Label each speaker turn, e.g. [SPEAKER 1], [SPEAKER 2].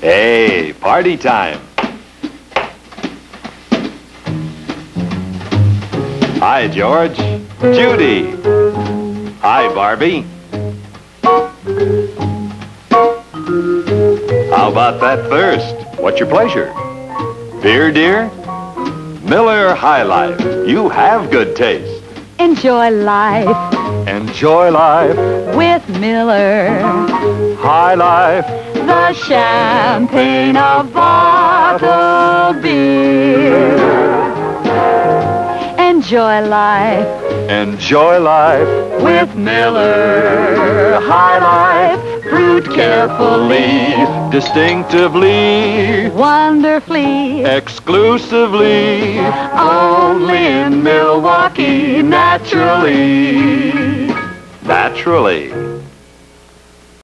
[SPEAKER 1] Hey, party time. Hi, George. Judy. Hi, Barbie. How about that thirst? What's your pleasure? Beer, dear? Miller High Life. You have good taste.
[SPEAKER 2] Enjoy life
[SPEAKER 1] Enjoy life.
[SPEAKER 2] with Miller,
[SPEAKER 1] High Life.
[SPEAKER 2] the champagne of bottled beer. Enjoy life
[SPEAKER 1] Enjoy life.
[SPEAKER 2] with Miller High Life, brewed carefully,
[SPEAKER 1] Distinctively.
[SPEAKER 2] wonderfully,
[SPEAKER 1] Exclusively.
[SPEAKER 2] only in Milwaukee, naturally.
[SPEAKER 1] Naturally.